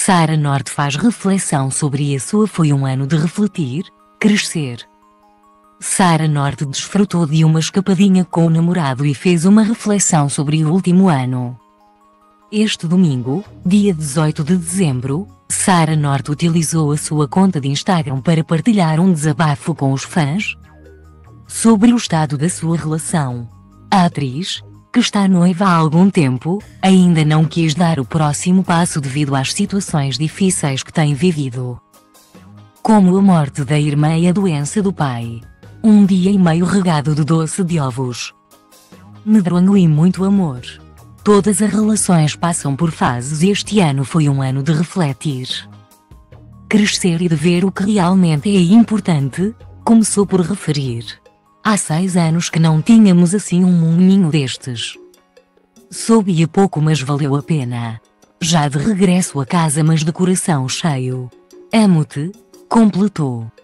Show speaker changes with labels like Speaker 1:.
Speaker 1: Sarah Norte faz reflexão sobre a sua foi um ano de refletir, crescer. Sarah Norte desfrutou de uma escapadinha com o namorado e fez uma reflexão sobre o último ano. Este domingo, dia 18 de dezembro, Sarah Norte utilizou a sua conta de Instagram para partilhar um desabafo com os fãs sobre o estado da sua relação. A atriz, que está noiva há algum tempo, ainda não quis dar o próximo passo devido às situações difíceis que tem vivido, como a morte da irmã e a doença do pai. Um dia e meio regado de doce de ovos, medronho e muito amor. Todas as relações passam por fases e este ano foi um ano de refletir, crescer e de ver o que realmente é importante. Começou por referir: há 6 anos que não tínhamos assim um moinho destes. Soube pouco, mas valeu a pena. Já de regresso a casa, mas de coração cheio. Amo-te, completou.